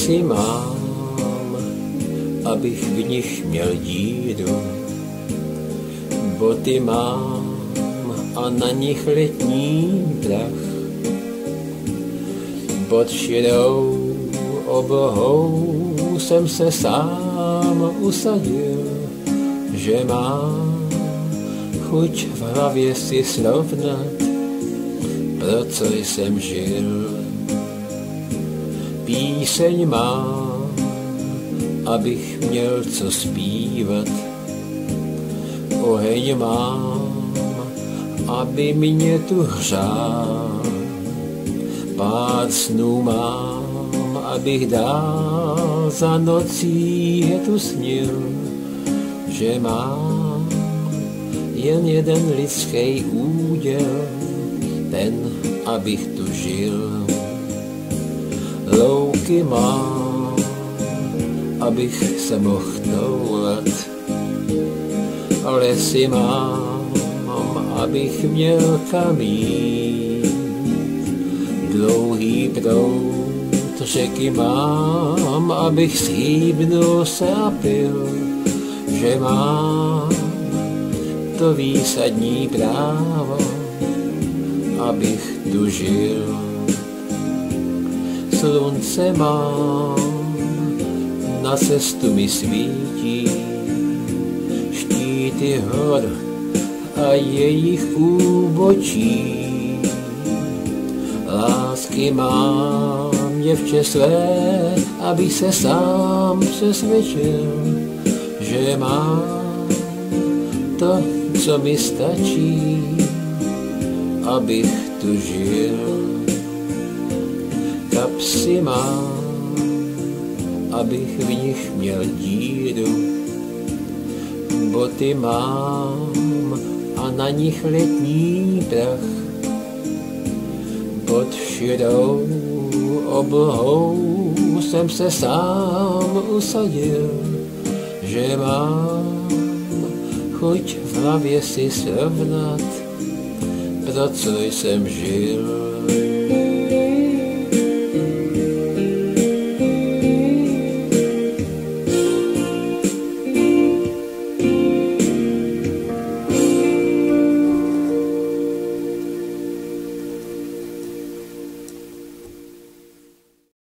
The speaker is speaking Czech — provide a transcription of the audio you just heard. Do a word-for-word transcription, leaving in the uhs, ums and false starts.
Lesy mám, abych v nich měl díru. Boty mám a na nich letní prach. Pod širou oblohou jsem se sám usadil, že mám chuť v hlavě si srovnat, pro co jsem žil. Píseň mám, abych měl co zpívat. Oheň mám, aby mě tu hřál. Pár snů mám, abych dál za nocí je tu snil, že mám jen jeden lidský úděl, ten, abych tu žil. Louky mám, abych se mohl toulat. Lesy mám, abych měl kam jít. Dlouhý proud řeky mám, abych schýbnul se a pil, že mám to výsadní právo, abych tu žil. Slunce mám, na cestu mi svítí, štíty hor a jejich úbočí. Lásky mám, děvče své, abych se sám přesvědčil, že mám to, co mi stačí, abych tu žil. Kapsy mám, abych v nich měl díru. Boty mám a na nich letní prach. Pod širou oblohou jsem se sám usadil, že mám chuť v hlavě si srovnat, pro co jsem žil.